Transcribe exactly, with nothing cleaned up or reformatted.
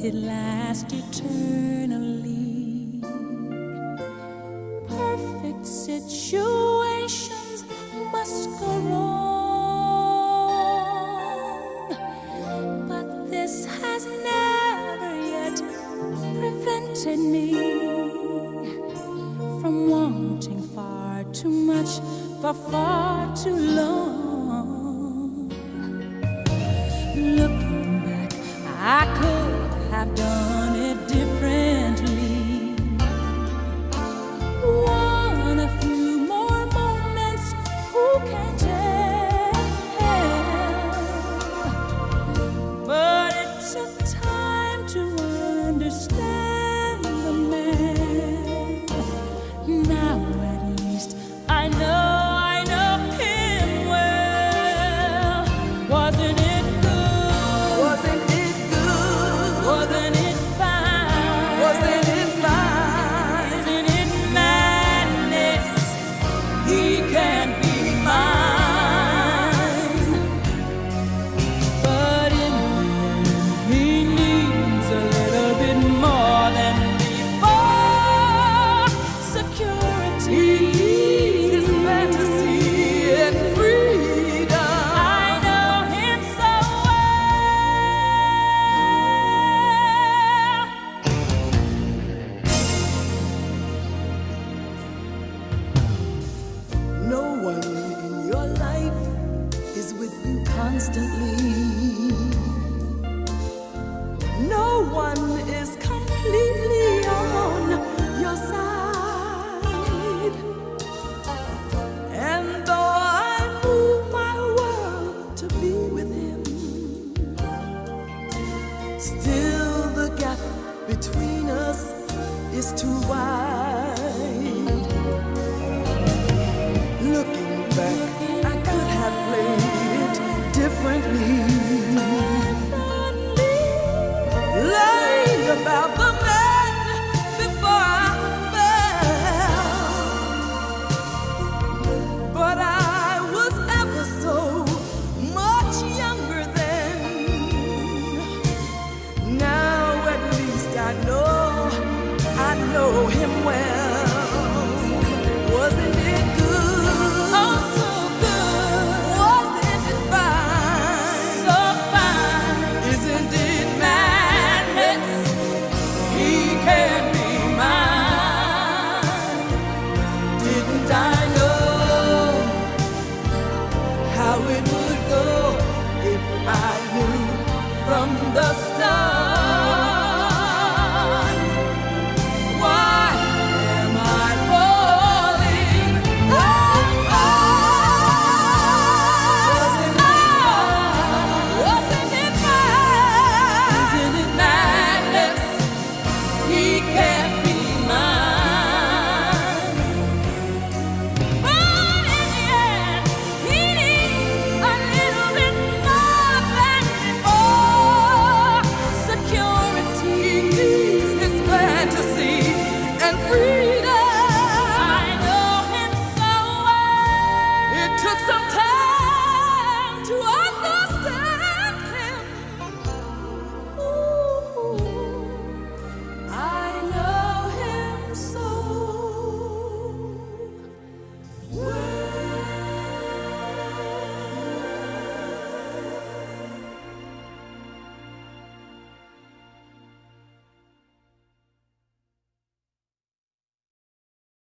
it lasts eternally. Perfect situations must go wrong, but this has never yet prevented me from wanting far too much for far too long. Looking back, I could have done it differently. One a few more moments, who can tell? But it took time to understand the man. Now at least I know, I know him well. Wasn't it? Constantly, no one is completely on your side. And though I move my world to be with him, still the gap between us is too wide. Looking back, I could have played differently, lying about the